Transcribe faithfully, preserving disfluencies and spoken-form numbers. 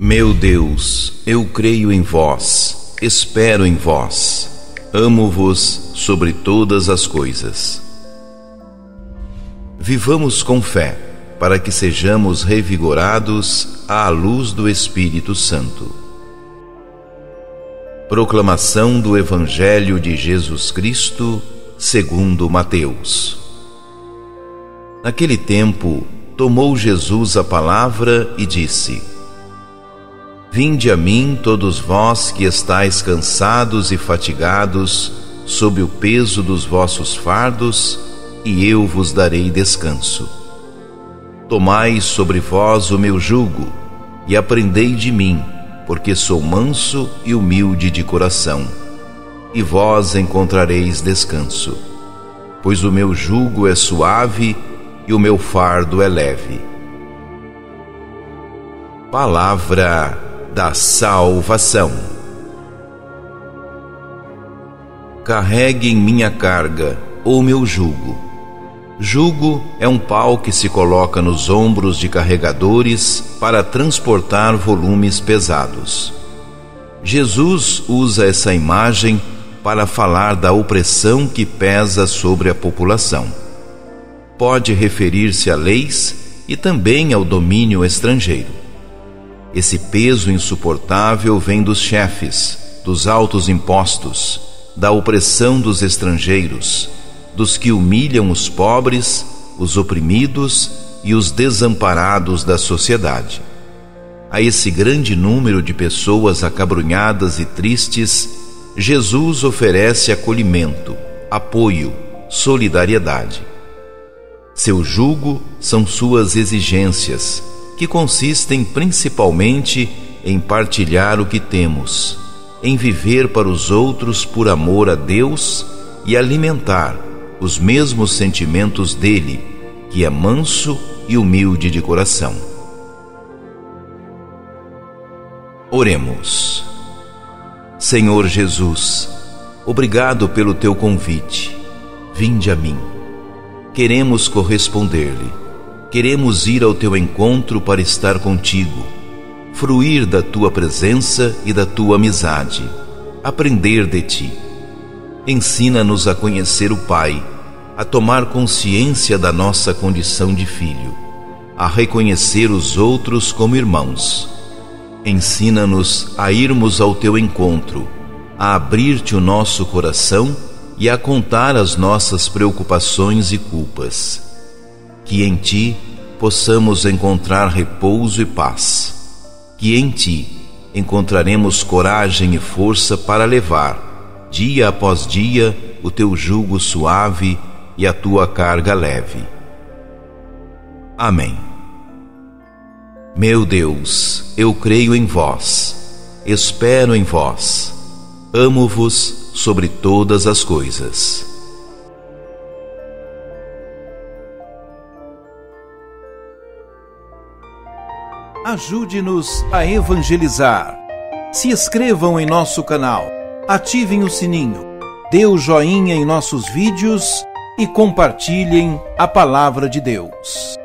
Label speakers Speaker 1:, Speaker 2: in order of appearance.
Speaker 1: Meu Deus, eu creio em vós, espero em vós, amo-vos sobre todas as coisas. Vivamos com fé, para que sejamos revigorados à luz do Espírito Santo. Proclamação do Evangelho de Jesus Cristo, segundo Mateus. Naquele tempo, tomou Jesus a palavra e disse: Vinde a mim, todos vós que estáis cansados e fatigados, sob o peso dos vossos fardos, e eu vos darei descanso. Tomai sobre vós o meu jugo, e aprendei de mim, porque sou manso e humilde de coração, e vós encontrareis descanso. Pois o meu jugo é suave e o meu fardo é leve. Palavra da salvação. Carreguem minha carga, ou meu jugo. Jugo é um pau que se coloca nos ombros de carregadores para transportar volumes pesados. Jesus usa essa imagem para falar da opressão que pesa sobre a população. Pode referir-se a leis e também ao domínio estrangeiro. Esse peso insuportável vem dos chefes, dos altos impostos, da opressão dos estrangeiros, dos que humilham os pobres, os oprimidos e os desamparados da sociedade. A esse grande número de pessoas acabrunhadas e tristes, Jesus oferece acolhimento, apoio, solidariedade. Seu jugo são suas exigências, que consistem principalmente em partilhar o que temos, em viver para os outros por amor a Deus e alimentar os mesmos sentimentos dele, que é manso e humilde de coração. Oremos. Senhor Jesus, obrigado pelo teu convite. Vinde a mim. Queremos corresponder-lhe. Queremos ir ao teu encontro para estar contigo, fruir da tua presença e da tua amizade, aprender de ti. Ensina-nos a conhecer o Pai, a tomar consciência da nossa condição de filho, a reconhecer os outros como irmãos. Ensina-nos a irmos ao teu encontro, a abrir-te o nosso coração e a contar as nossas preocupações e culpas. Que em ti possamos encontrar repouso e paz. Que em ti encontraremos coragem e força para levar, dia após dia, o teu jugo suave e a tua carga leve. Amém. Meu Deus, eu creio em vós, espero em vós, amo-vos sobre todas as coisas.
Speaker 2: Ajude-nos a evangelizar. Se inscrevam em nosso canal, ativem o sininho, dê o joinha em nossos vídeos e compartilhem a palavra de Deus.